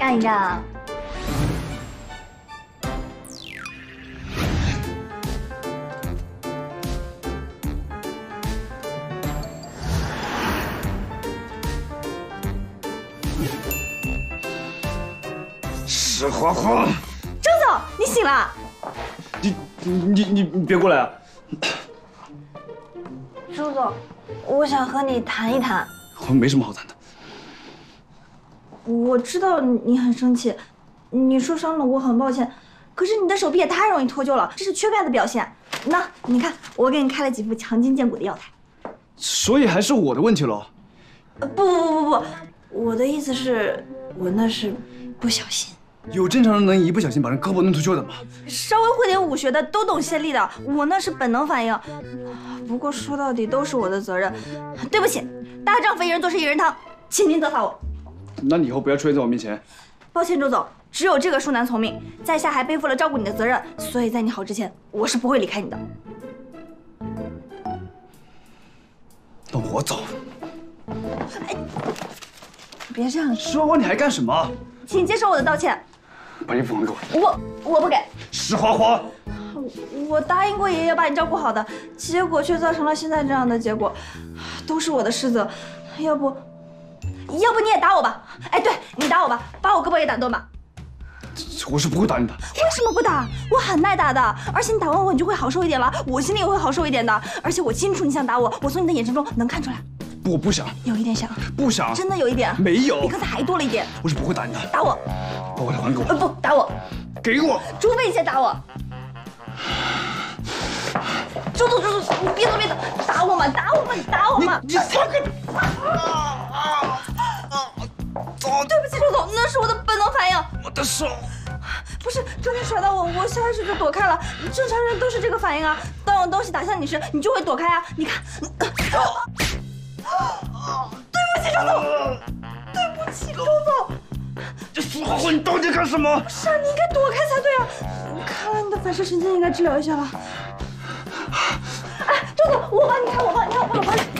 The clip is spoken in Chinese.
让一让。 石花花， 周总，你醒了？ 你别过来啊！ 周总，我想和你谈一谈。 我没什么好谈的。 我知道你很生气，你受伤了，我很抱歉。可是你的手臂也太容易脱臼了，这是缺钙的表现。那你看，我给你开了几副强筋健骨的药材。 所以还是我的问题喽？ 不，我的意思是，我那是不小心。 有正常人能一不小心把人胳膊弄脱臼的吗？ 稍微会点武学的都懂卸力的，我那是本能反应。不过说到底都是我的责任，对不起，大丈夫一人做事一人当，请您责罚我。 那你以后不要出现在我面前。 抱歉，周总，只有这个恕难从命，在下还背负了照顾你的责任，所以在你好之前，我是不会离开你的。 那我走。 哎，别这样， 石花花，你还干什么？ 请接受我的道歉。 把衣服还给我。 我不给。 石花花， 我答应过爷爷把你照顾好的，结果却造成了现在这样的结果，都是我的失责。要不你也打我吧？哎，对，你打我吧，把我胳膊也打断吧。 我是不会打你的。 为什么不打？我很耐打的，而且你打完我，你就会好受一点了，我心里也会好受一点的。而且我清楚你想打我，我从你的眼神中能看出来。 我不想。 有一点想。 不想。 真的有一点。 没有。 比刚才还多了一点。 我是不会打你的。 打我。 把我的还给我。 不，打我。 给我。 除非你先打我。周总，你别走，打我嘛！你放开！ 对不起，周总，那是我的本能反应。 我的手。 不是，刚才甩到我下意识就躲开了。正常人都是这个反应啊。当有东西打向你时，你就会躲开啊。你看。对不起，周总。对不起，周总。 这石花花，你到底干什么？ 是啊，你应该躲开才对啊。看来你的反射神经应该治疗一下了。哎，周总，我帮你看，我帮你。